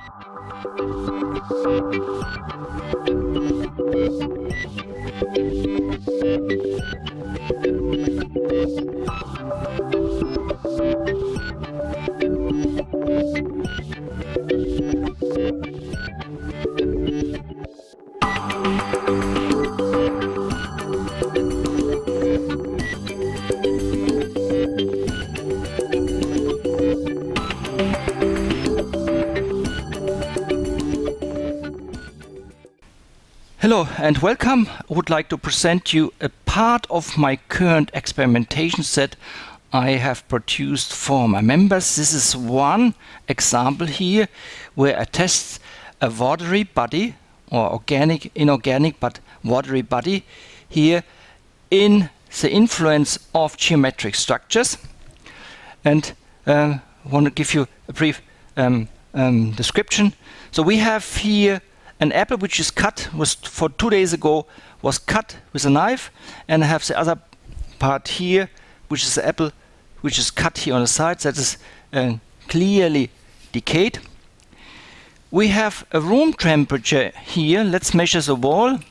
Hello and welcome. I would like to present you a part of my current experimentation set I have produced for my members. This is one example here where I test a watery body, or organic, inorganic, but watery body here in the influence of geometric structures. And I want to give you a brief description. So we have here an apple which is cut, for 2 days ago, was cut with a knife, and I have the other part here, which is the apple which is cut here on the side, that is clearly decayed. We have a room temperature here. Let's measure the wall.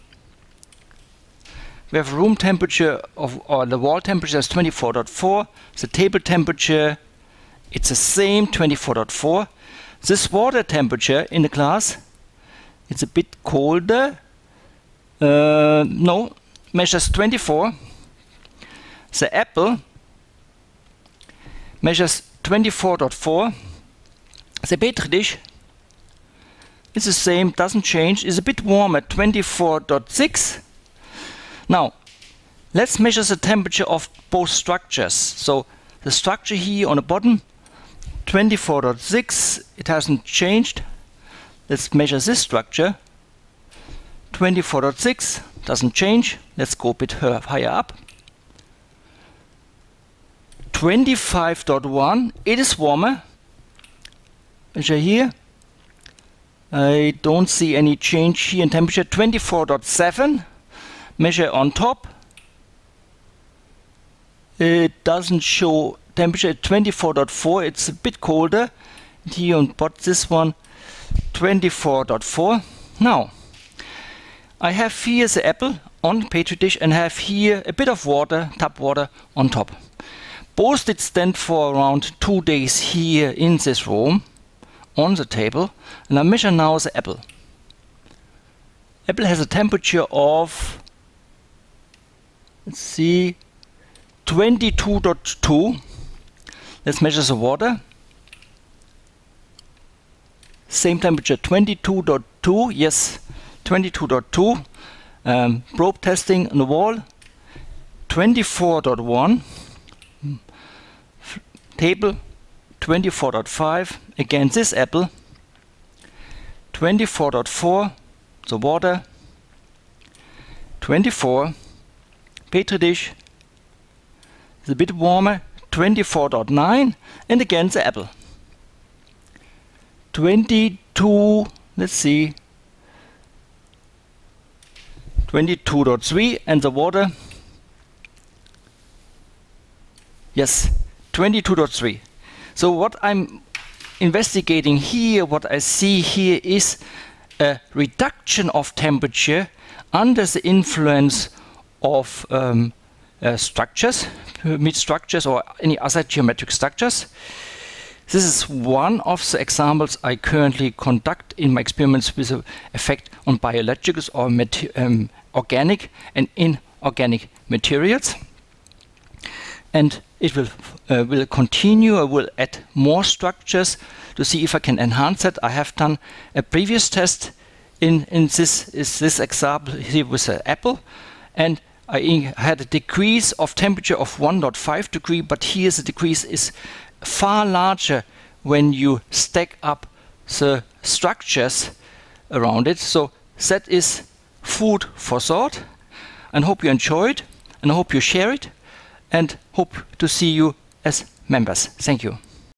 We have room temperature or the wall temperature is 24.4. The table temperature, it's the same, 24.4. This water temperature in the glass, it's a bit colder. No, measures 24. The apple measures 24.4. The Petri dish is the same, doesn't change, is a bit warmer, 24.6. Now, let's measure the temperature of both structures. So the structure here on the bottom, 24.6, it hasn't changed. Let's measure this structure, 24.6, doesn't change. Let's go a bit higher up. 25.1, it is warmer. Measure here. I don't see any change here in temperature. 24.7, measure on top. It doesn't show temperature. 24.4, it's a bit colder. Here on this one, 24.4. Now, I have here the apple on the Petri dish and have here a bit of water, tap water on top. Both did stand for around 2 days here in this room on the table, and I measure now the apple. Apple has a temperature of, let's see, 22.2. Let's measure the water. Same temperature, 22.2, yes, 22.2. Probe testing on the wall, 24.1. Table, 24.5. Again, this apple, 24.4. The water, 24. Petri dish is a bit warmer, 24.9. And again, the apple. 22, let's see, 22.3, and the water, yes, 22.3. So what I'm investigating here, what I see here is a reduction of temperature under the influence of structures, pyramid structures or any other geometric structures. This is one of the examples I currently conduct in my experiments with the effect on biologicals or organic and inorganic materials. And it will continue. I will add more structures to see if I can enhance it. I have done a previous test in this example here with the apple, and I had a decrease of temperature of 1.5 degrees, but here the decrease is far larger when you stack up the structures around it. So that is food for thought, and hope you enjoy it, and I hope you share it, and hope to see you as members. Thank you.